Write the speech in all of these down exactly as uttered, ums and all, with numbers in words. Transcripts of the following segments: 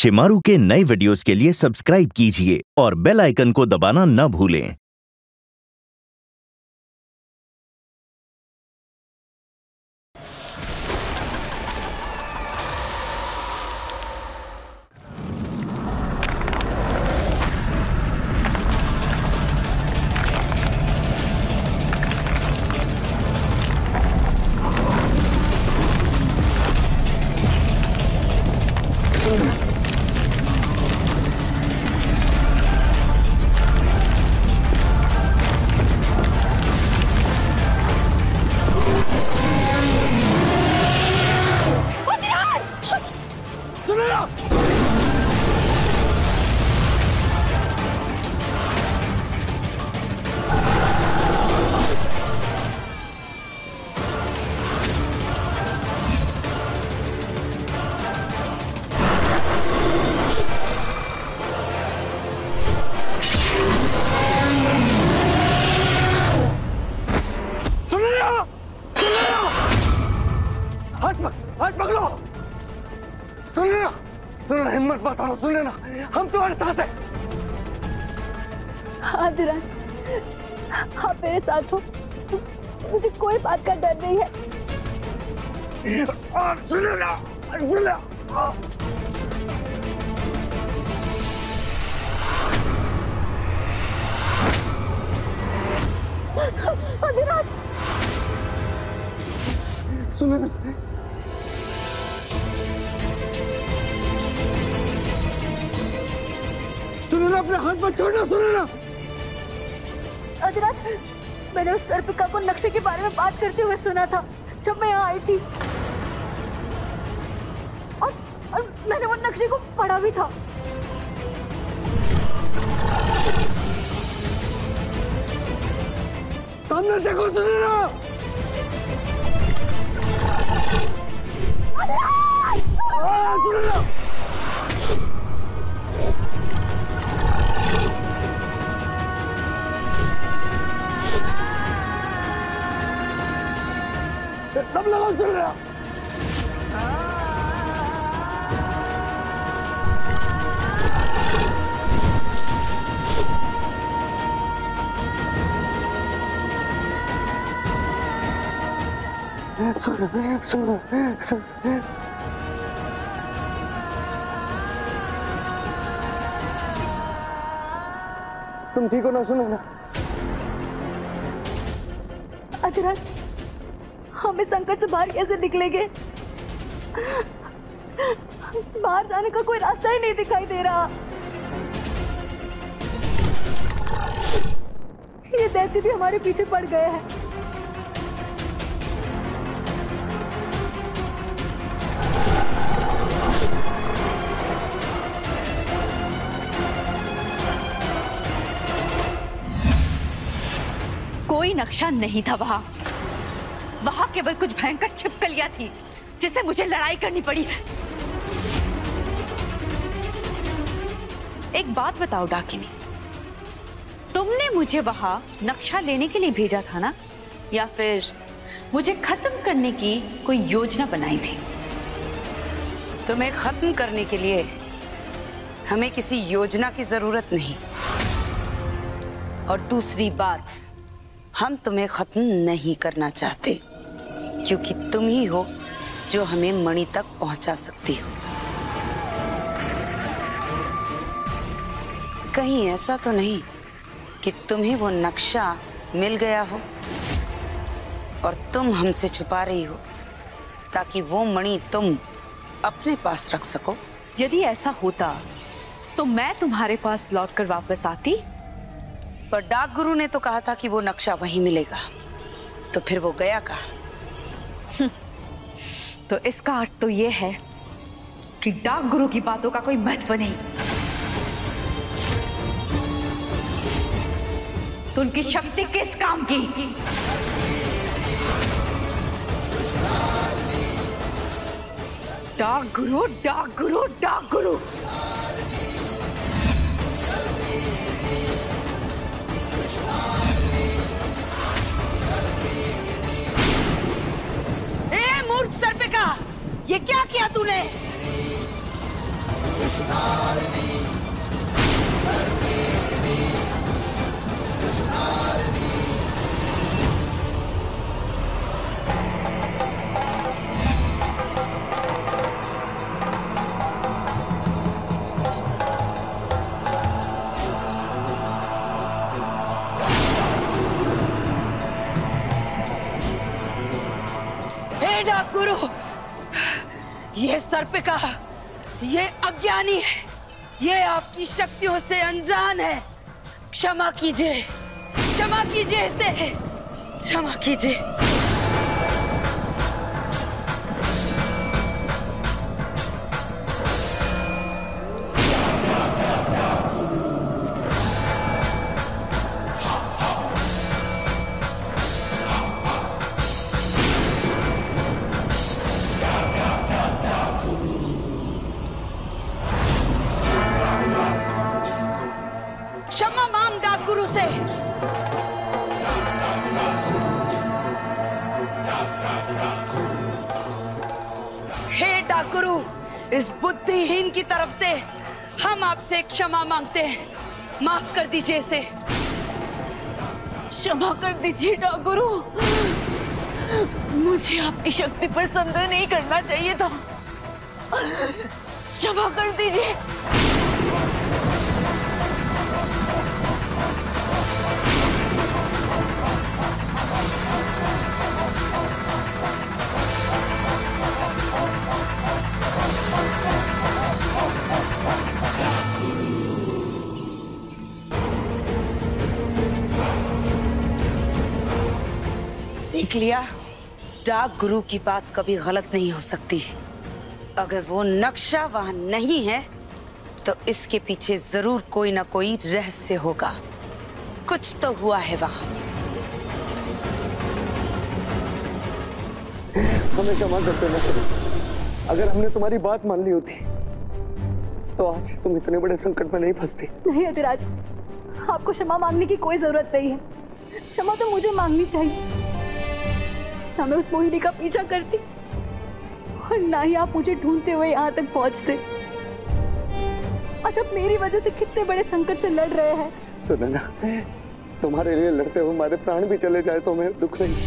शिमारू के नए वीडियोस के लिए सब्सक्राइब कीजिए और बेल आइकन को दबाना न भूलें। हाथ पकड़ो। सुन लेना, सुन लेना, हिम्मत मत हारो, सुन लेना, हम तुम्हारे साथ हैं। हाँ धीराज, आप मेरे साथ हो, मुझे कोई बात का डर नहीं है। सुन लेना, सुन लेना। हाँ धीराज, सुन लेना। सुनो, अपने हाथ पर छोड़ना। सुनो ना अधिराज, मैंने उस सर्पिका को नक्शे के बारे में बात करते हुए सुना था जब मैं यहाँ आई थी, और, और मैंने वो नक्शे को पढ़ा भी था। सामने देखो, सुनो ना। अधिराज! सुनो ना। सब लगाओ, सुन रहा। सुन सुन सुन तुम ठीक हो ना? सुनो ना अधिराज, हम इस संकट से बाहर कैसे निकलेंगे? बाहर जाने का कोई रास्ता ही नहीं दिखाई दे रहा। ये दैत्य भी हमारे पीछे पड़ गए हैं। कोई नक्शा नहीं था वहां वहां केवल कुछ भयंकर छिपकलियां थी जिससे मुझे लड़ाई करनी पड़ी। एक बात बताओ डाकिनी, तुमने मुझे वहां नक्शा लेने के लिए भेजा था ना, या फिर मुझे खत्म करने की कोई योजना बनाई थी? तुम्हें खत्म करने के लिए हमें किसी योजना की जरूरत नहीं, और दूसरी बात, हम तुम्हें खत्म नहीं करना चाहते, क्योंकि तुम ही हो जो हमें मणि तक पहुंचा सकती हो। कहीं ऐसा तो नहीं कि तुम्हें वो नक्शा मिल गया हो और तुम हमसे छुपा रही हो ताकि वो मणि तुम अपने पास रख सको? यदि ऐसा होता तो मैं तुम्हारे पास लौटकर वापस आती। पर डाक गुरु ने तो कहा था कि वो नक्शा वहीं मिलेगा, तो फिर वो गया कहाँ? तो इसका अर्थ तो ये है कि डाक गुरु की बातों का कोई महत्व नहीं, तो उनकी शक्ति किस काम की? डाक गुरु, डाक गुरु, डाक गुरु। ए मूर्ख सर्पिका, ये क्या किया तूने? गुरु, ये सर्पिका, ये अज्ञानी है, ये आपकी शक्तियों से अनजान है। क्षमा कीजिए, क्षमा कीजिए इसे, क्षमा कीजिए। क्षमा मांग डाक गुरु से। हे डाक गुरु, इस बुद्धिहीन की तरफ से हम आपसे क्षमा मांगते हैं, माफ कर दीजिए इसे। क्षमा कर दीजिए डाक गुरु, मुझे आपकी शक्ति पर संदेह नहीं करना चाहिए था। क्षमा कर दीजिए। देख लिया, डाक गुरु की बात कभी गलत नहीं हो सकती। अगर वो नक्शा वहां नहीं है तो इसके पीछे जरूर कोई ना कोई रहस्य होगा। कुछ तो हुआ है वहां। हमें क्षमा कर देना। अगर हमने तुम्हारी बात मान ली होती तो आज तुम इतने बड़े संकट में नहीं फंसती। नहीं अधिराज, आपको क्षमा मांगने की कोई जरूरत नहीं है। क्षमा तो मुझे मांगनी चाहिए। ना मैं उस मोहिनी का पीछा करती और ना ही आप मुझे ढूंढते हुए यहाँ तक पहुँचते। आज आप मेरी वजह से कितने बड़े संकट से लड़ रहे हैं। सुनो ना, तुम्हारे लिए लड़ते हुए हमारे प्राण भी चले जाए तो हमें दुख नहीं,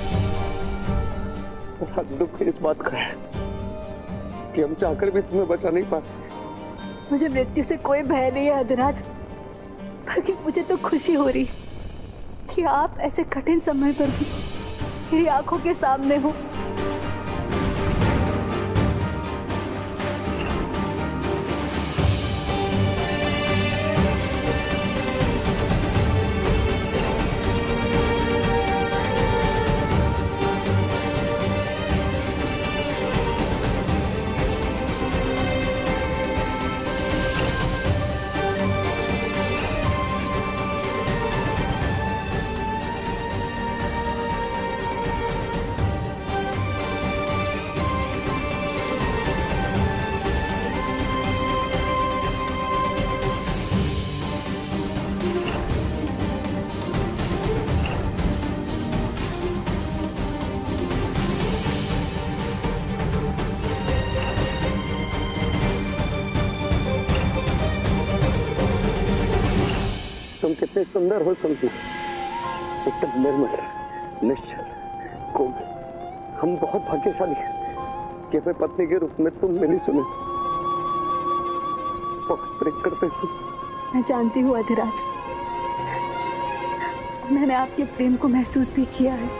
दुख इस बात का है कि हम चाहकर भी तुम्हें बचा नहीं पाते। मुझे मृत्यु से कोई भय नहीं है अधिराज, बल्कि मुझे तो खुशी हो रही है कि आप ऐसे कठिन समय पर भी मेरी आंखों के सामने हो। तुम कितने सुंदर हो संतु, एकदम निर्मल, निश्चल, कोमल। हम बहुत भाग्यशाली हैं कि अपने पत्नी के रूप में तुम मिली। सुने, बहुत प्रेम करते हैं। मैं जानती हूँ अधिराज, मैंने आपके प्रेम को महसूस भी किया है।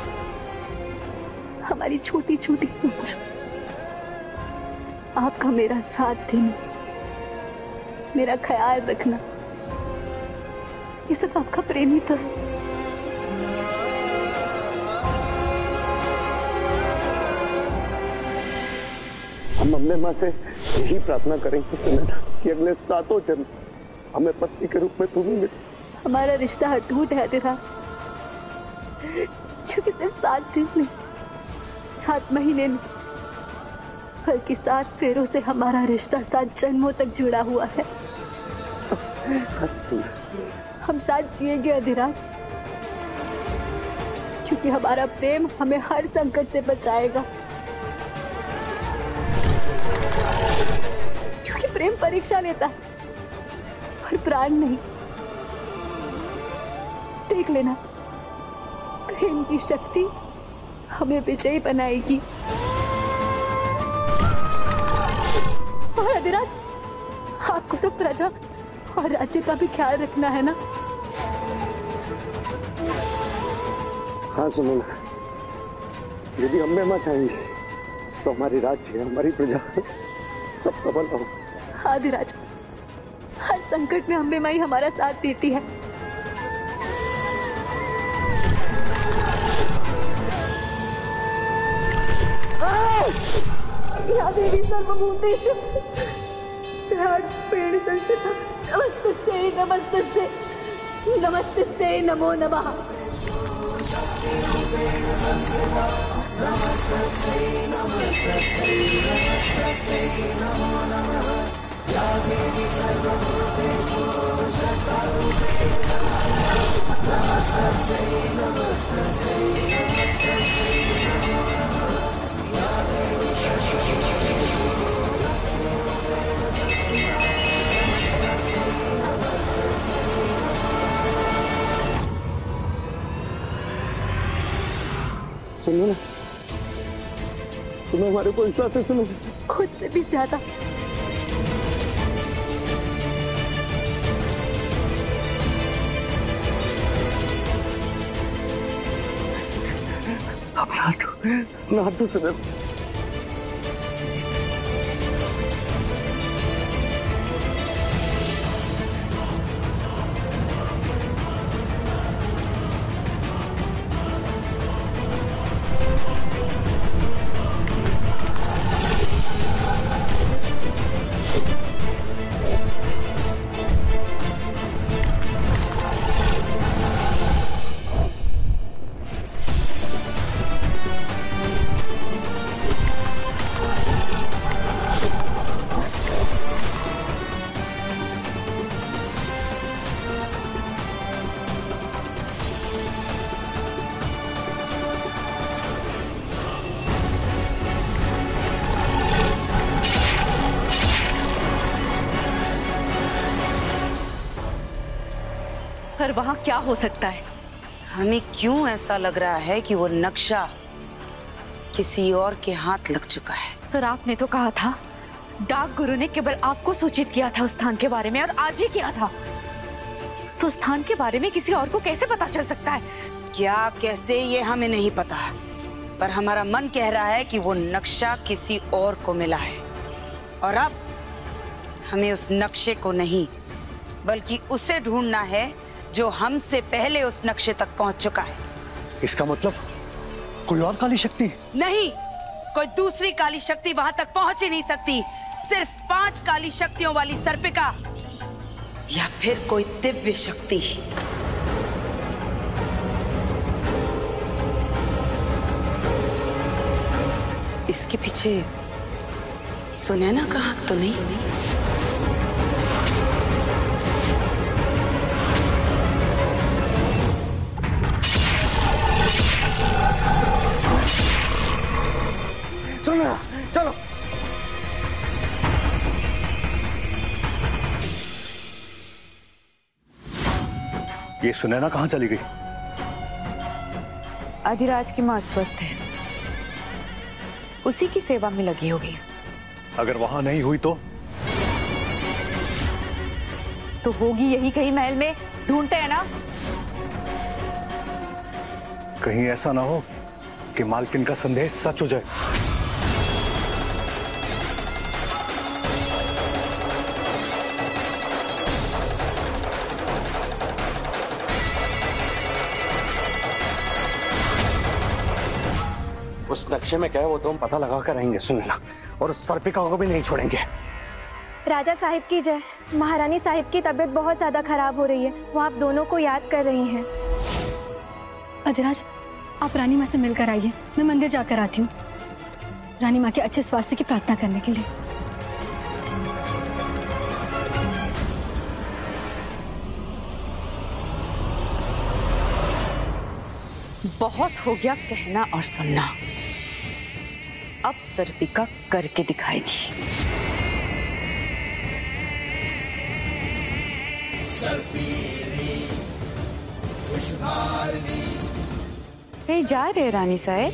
हमारी छोटी छोटी नोच, आपका मेरा साथ देना, मेरा ख्याल रखना, ये सब आपका प्रेम ही तो है। हम अपने माँ से यही प्रार्थना करेंगे सुनैना कि अगले सातों जन्म हमें पत्नी के रूप में तुम ही मिले। हमारा रिश्ता अटूट है अधिराज, क्योंकि सिर्फ सात दिन नहीं, सात महीने नहीं, बल्कि सात फेरों से हमारा रिश्ता सात जन्मों तक जुड़ा हुआ है। हम साथ जिएंगे अधिराज, क्योंकि हमारा प्रेम हमें हर संकट से बचाएगा। क्योंकि प्रेम परीक्षा लेता है और प्राण नहीं। देख लेना, प्रेम की शक्ति हमें विजयी बनाएगी। और अधिराज, आपको तो प्रजा और राज्य का भी ख्याल रखना है ना। हाँ सुनो, यदि अम्बे माँ चाहेंगी तो हमारी राज्य, हमारी प्रजा सब सफल हो। हाँ अधिराज, हर संकट में अम्बे माई हमारा साथ देती है। या देवी सर्वभूतेषु पेड़ संस्थिता नमस्तस्यै नमस्तस्यै नमस्तस्यै नमो नमः। सुनो ना, तुम्हें हमारे को विश्वास है? सुनो, खुद से भी ज्यादा। अब हाथ ना हाथ सुनो। पर वहां क्या हो सकता है? हमें क्यों ऐसा लग रहा है कि वो नक्शा किसी और के हाथ लग चुका है? पर आपने तो कहा था डाक गुरु ने केवल आपको सूचित किया था उस स्थान के बारे में, और आज ही किया था। तो स्थान के बारे में किसी और को कैसे पता चल सकता है? क्या कैसे ये हमें नहीं पता, पर हमारा मन कह रहा है कि वो नक्शा किसी और को मिला है। और अब हमें उस नक्शे को नहीं बल्कि उसे ढूंढना है जो हमसे पहले उस नक्शे तक पहुंच चुका है। इसका मतलब कोई और काली शक्ति? नहीं, कोई दूसरी काली शक्ति वहां तक पहुंच ही नहीं सकती। सिर्फ पांच काली शक्तियों वाली सर्पिका या फिर कोई दिव्य शक्ति। इसके पीछे सुनैना का हाथ तो नहीं? नहीं सुनैना, चलो। ये सुनैना कहाँ चली गई? अधिराज की मां स्वस्थ है, उसी की सेवा में लगी होगी। अगर वहां नहीं हुई तो? तो होगी यही कहीं महल में, ढूंढते हैं ना। कहीं ऐसा ना हो कि मालकिन का संदेह सच हो जाए। उस नक्शे में क्या है वो तो हम पता लगा कर रहेंगे सुनैना, और उस सर्पिका को भी नहीं छोड़ेंगे। राजा साहिब की जय। महारानी साहिब की तबीयत बहुत ज्यादा खराब हो रही है, वो आप दोनों को याद कर रही हैं। अधिराज, आप रानी माँ से मिलकर आइए, मैं मंदिर जाकर आती हूँ रानी माँ के अच्छे स्वास्थ्य की प्रार्थना करने के लिए। बहुत हो गया कहना और सुनना, अब सर्पिका करके दिखाएगी। कहीं जा रहे रानी साहब?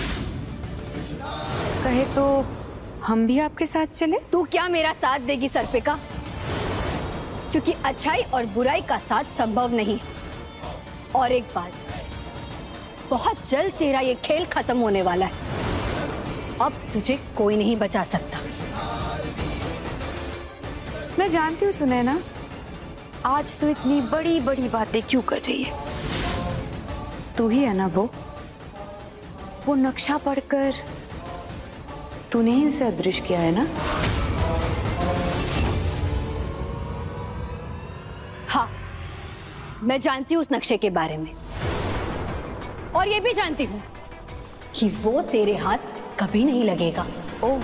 कहे तो हम भी आपके साथ चले? तू क्या मेरा साथ देगी सर्पिका? क्योंकि अच्छाई और बुराई का साथ संभव नहीं। और एक बात, बहुत जल्द तेरा ये खेल खत्म होने वाला है। अब तुझे कोई नहीं बचा सकता। मैं जानती हूँ सुनैना, आज तू इतनी बड़ी बड़ी बातें क्यों कर रही है। तू ही है ना वो वो नक्शा पढ़कर तूने ही उसे अदृश्य किया है ना? हाँ, मैं जानती हूँ उस नक्शे के बारे में, और ये भी जानती हूँ कि वो तेरे हाथ कभी नहीं लगेगा। ओह,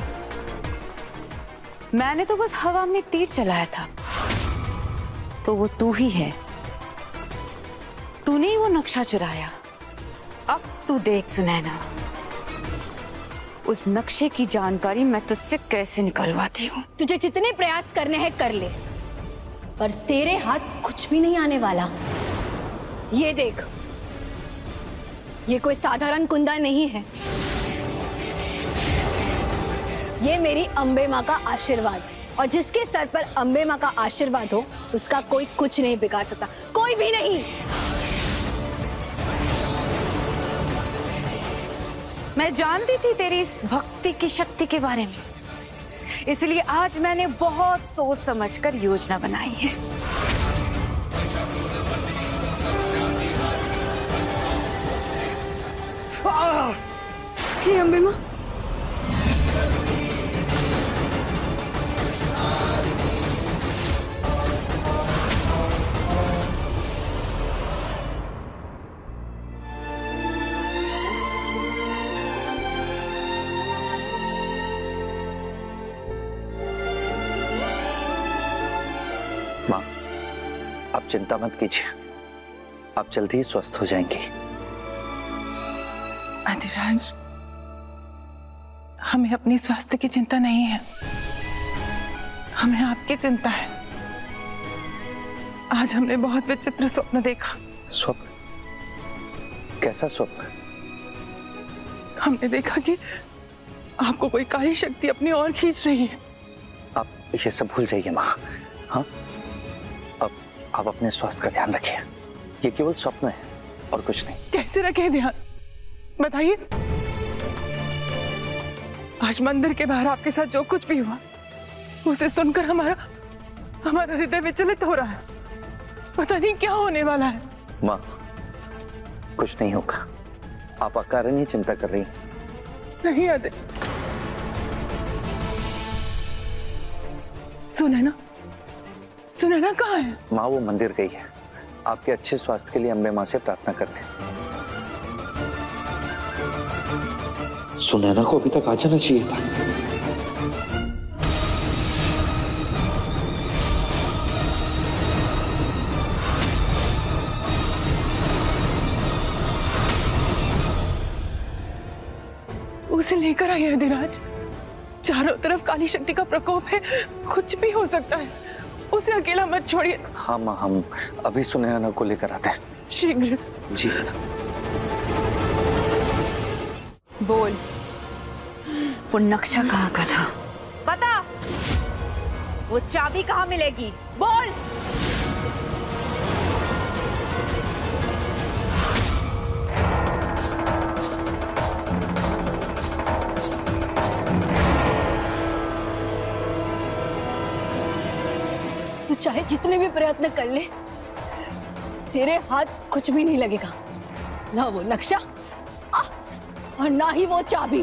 मैंने तो बस हवा में तीर चलाया था। तो वो तू ही है, तूने ही वो नक्शा चुराया। अब तू देख सुनैना, उस नक्शे की जानकारी मैं तुझसे कैसे निकलवाती हूँ। तुझे जितने प्रयास करने हैं कर ले, पर तेरे हाथ कुछ भी नहीं आने वाला। ये देख, ये कोई साधारण कुंदा नहीं है। ये मेरी अंबे माँ का आशीर्वाद है, और जिसके सर पर अंबे माँ का आशीर्वाद हो उसका कोई कुछ नहीं बिगाड़ सकता, कोई भी नहीं। मैं जानती थी तेरी इस भक्ति की शक्ति के बारे में, इसलिए आज मैंने बहुत सोच समझकर योजना बनाई है। हे अंबे माँ, माँ, आप चिंता मत कीजिए, आप जल्दी ही स्वस्थ हो जाएंगी। अधिराज, हमें अपनी स्वास्थ्य की चिंता नहीं है, हमें आपकी चिंता है। आज हमने बहुत विचित्र स्वप्न देखा। स्वप्न? कैसा स्वप्न? हमने देखा कि आपको कोई काली शक्ति अपनी ओर खींच रही है। आप ये सब भूल जाइए माँ। हाँ, अब आप अपने स्वास्थ्य का ध्यान रखिए। ये केवल स्वप्न है और कुछ नहीं। कैसे रखे ध्यान, बताइए। आज मंदिर के बाहर आपके साथ जो कुछ भी हुआ, उसे सुनकर हमारा हमारा हृदय विचलित हो रहा है। पता नहीं क्या होने वाला है। माँ, कुछ नहीं होगा, आप अकारण ही चिंता कर रही हैं। नहीं आते। सुनैना, सुनैना कहाँ है? माँ वो मंदिर गई है, आपके अच्छे स्वास्थ्य के लिए अम्बे माँ से प्रार्थना करने। सुनैना को अभी तक आ जाना चाहिए था। उसे लेकर आइए अधिराज। चारों तरफ काली शक्ति का प्रकोप है, कुछ भी हो सकता है। उसे अकेला मत छोड़िए। हाँ माँ, हम अभी सुनैना को लेकर आते हैं। शीघ्र। जी। बोल, वो नक्शा कहाँ का था? बता, वो चाबी कहाँ मिलेगी? बोल। तू चाहे जितने भी प्रयत्न कर ले, तेरे हाथ कुछ भी नहीं लगेगा। ना वो नक्शा आ, और ना ही वो चाबी।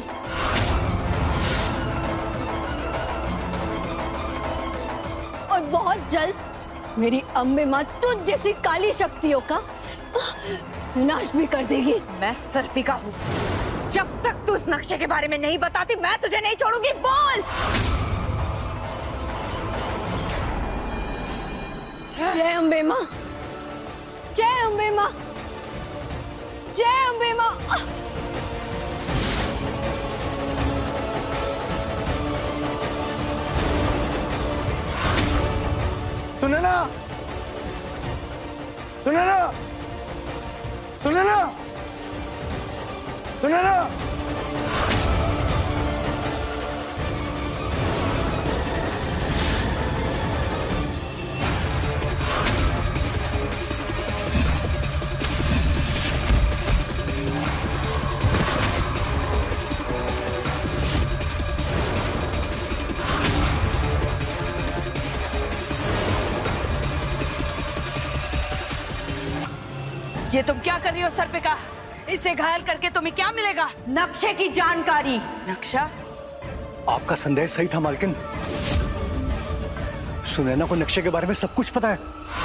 और बहुत जल्द मेरी अम्बे माँ तुझ जैसी काली शक्तियों का विनाश भी कर देगी। मैं सर्पिका हूँ, जब तक तू उस नक्शे के बारे में नहीं बताती मैं तुझे नहीं छोड़ूंगी। बोल। जय अम्बे माँ, जय अम्बे माँ, जय अम्बे माँ। सुनैना, सुनैना, सुनैना, सुनैना। ये तुम क्या कर रही हो सर्पिका? इसे घायल करके तुम्हें क्या मिलेगा? नक्शे की जानकारी। नक्शा? आपका संदेह सही था मालकिन। सुनैना को नक्शे के बारे में सब कुछ पता है।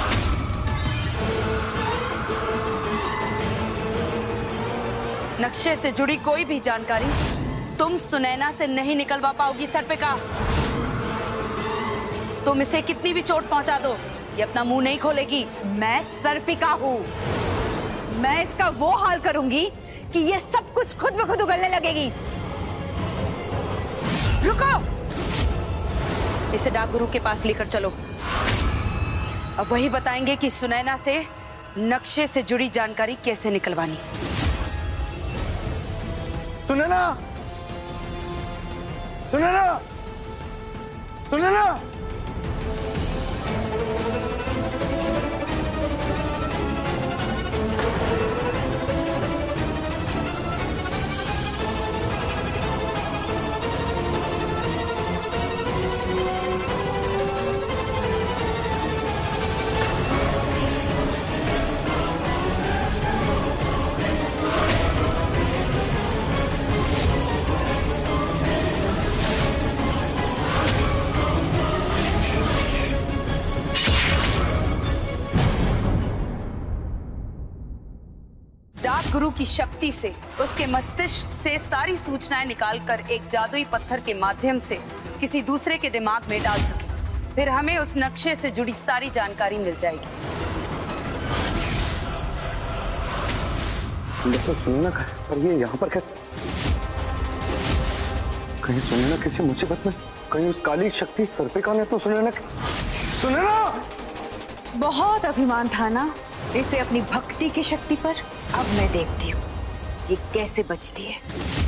नक्शे से जुड़ी कोई भी जानकारी तुम सुनैना से नहीं निकलवा पाओगी सर्पिका। तुम इसे कितनी भी चोट पहुंचा दो, ये अपना मुंह नहीं खोलेगी। मैं सर्पिका हूँ। मैं इसका वो हाल करूंगी कि ये सब कुछ खुद ब खुद उगलने लगेगी। रुको! इसे डाक गुरु के पास लेकर चलो। अब वही बताएंगे कि सुनैना से नक्शे से जुड़ी जानकारी कैसे निकलवानी। सुनैना, सुनैना, सुनैना। डाक गुरु की शक्ति से उसके मस्तिष्क से सारी सूचनाएं निकालकर एक जादुई पत्थर के माध्यम से किसी दूसरे के दिमाग में डाल सके, फिर हमें उस नक्शे से जुड़ी सारी जानकारी मिल जाएगी। देखो सुनैना का, पर ये यहाँ पर कैसे? कहीं सुनैना किसी मुसीबत में? कहीं उस काली शक्ति सर्पिका ने तो सुनैना सुनैना। बहुत अभिमान था ना इसे अपनी भक्ति की शक्ति पर। अब मैं देखती हूँ ये कैसे बचती है।